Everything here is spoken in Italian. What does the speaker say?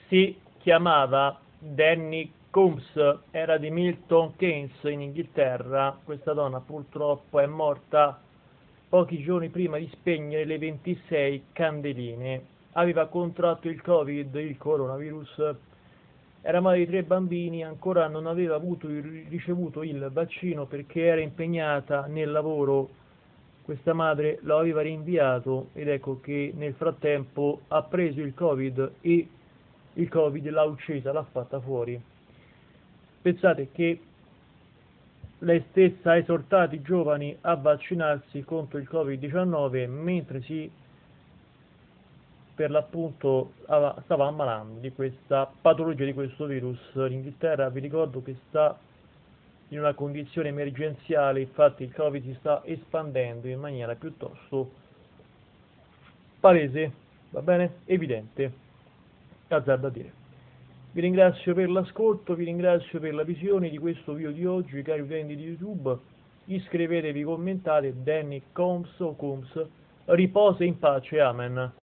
Si chiamava Danny Coombs, era di Milton Keynes in Inghilterra. Questa donna purtroppo è morta pochi giorni prima di spegnere le 26 candeline. Aveva contratto il Covid, il coronavirus, era madre di 3 bambini, ancora non aveva ricevuto il vaccino perché era impegnata nel lavoro. Questa madre lo aveva rinviato ed ecco che nel frattempo ha preso il Covid e il Covid l'ha uccisa, l'ha fatta fuori. Pensate che lei stessa ha esortato i giovani a vaccinarsi contro il Covid-19 mentre per l'appunto stava ammalando di questa patologia, di questo virus. L'Inghilterra, vi ricordo che sta in una condizione emergenziale, infatti il Covid si sta espandendo in maniera piuttosto palese, va bene? Evidente, azzardo a dire. Vi ringrazio per l'ascolto, vi ringrazio per la visione di questo video di oggi, cari utenti di YouTube. Iscrivetevi, commentate. Danny Combs o Combs riposa in pace, amen.